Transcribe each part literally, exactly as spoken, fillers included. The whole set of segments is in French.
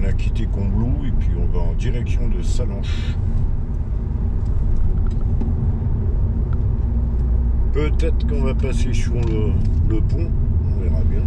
a quitté Combloux et puis on va en direction de Salanches. Peut-être qu'on va passer sur le, le pont, on verra bien.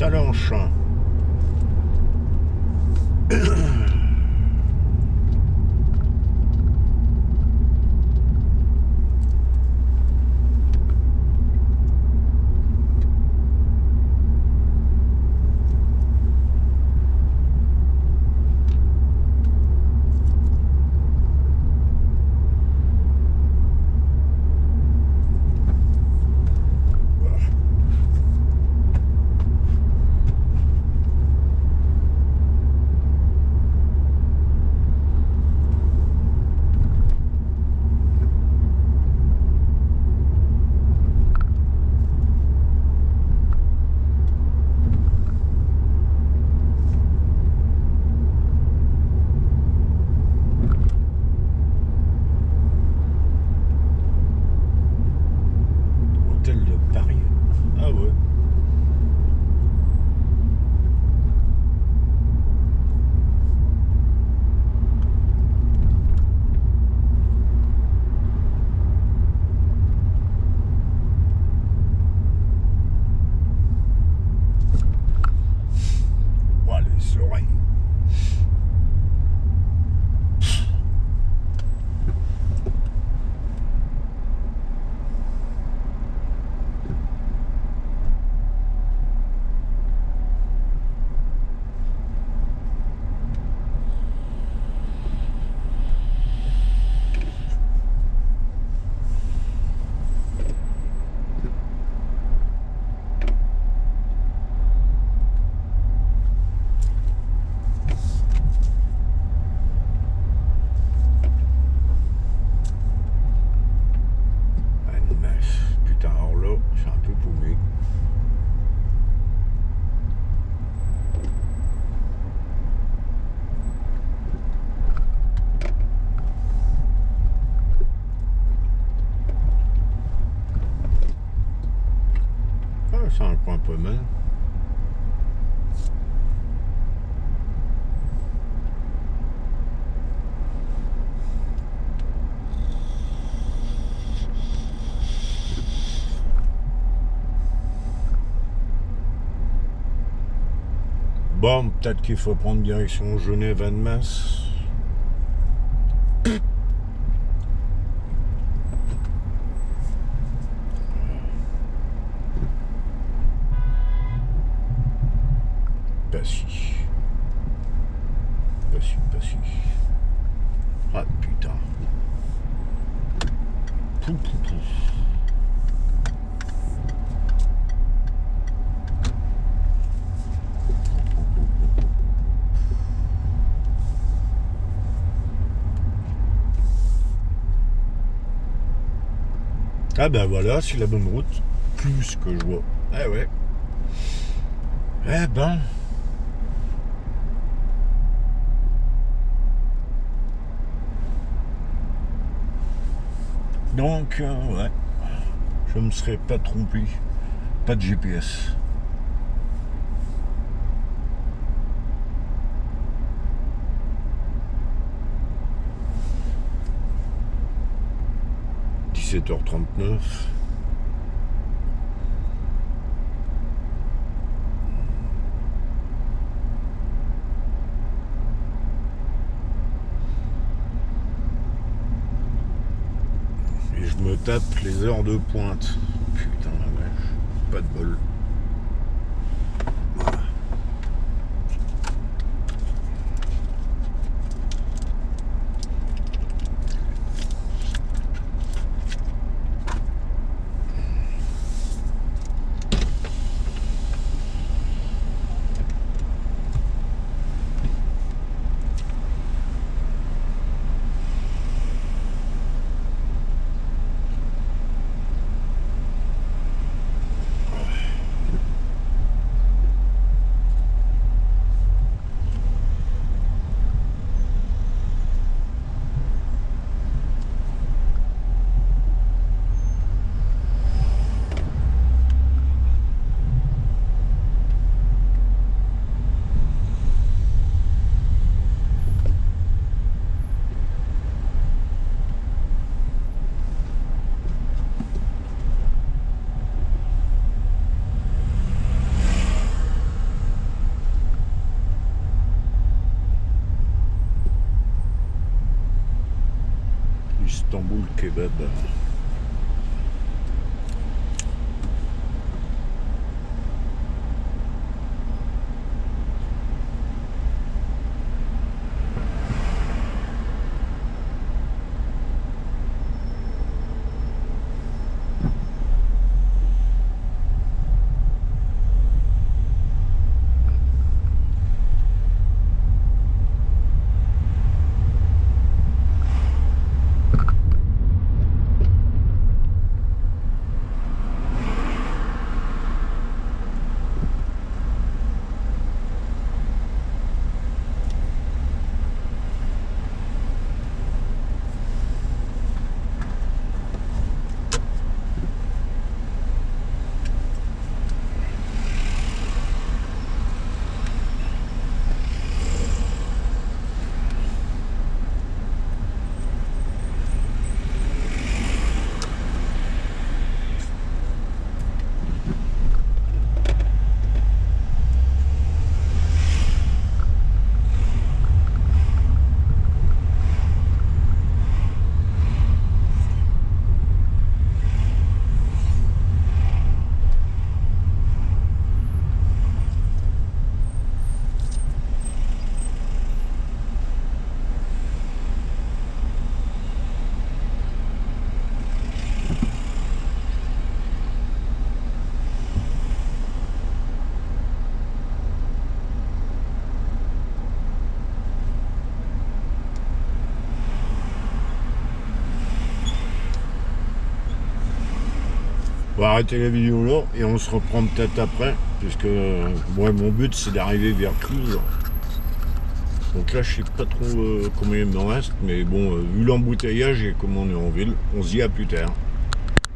Salanches. C'est un coin pas mal. Bon, peut-être qu'il faut prendre direction Genève-Annemasse. Passy. Passy, Passy. Ah putain. Pou, pou, pou. Ah ben voilà, c'est la bonne route. Plus que je vois. Ah ouais. Eh ben. Donc, euh, ouais. Je me serais pas trompé. Pas de G P S. dix-sept heures trente-neuf. Et je me tape les heures de pointe. Putain la vache. Pas de bol. Voilà. Istanbul Kebab. On va arrêter la vidéo là et on se reprend peut-être après, puisque moi mon but c'est d'arriver vers Cluse. Donc là je sais pas trop euh, combien il me reste, mais bon, euh, vu l'embouteillage et comme on est en ville, on se dit à plus tard.